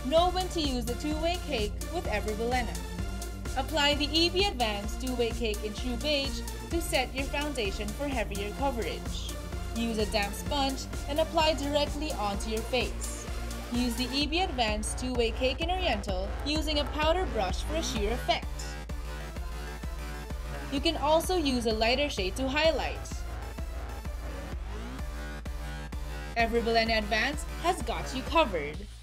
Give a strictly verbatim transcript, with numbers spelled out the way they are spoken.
Know when to use the two-way cake with Ever Bilena. Apply the E V Advance two-way cake in True Beige to set your foundation for heavier coverage. Use a damp sponge and apply directly onto your face. Use the E V Advance two-way cake in Oriental using a powder brush for a sheer effect. You can also use a lighter shade to highlight. Ever Bilena Advance has got you covered.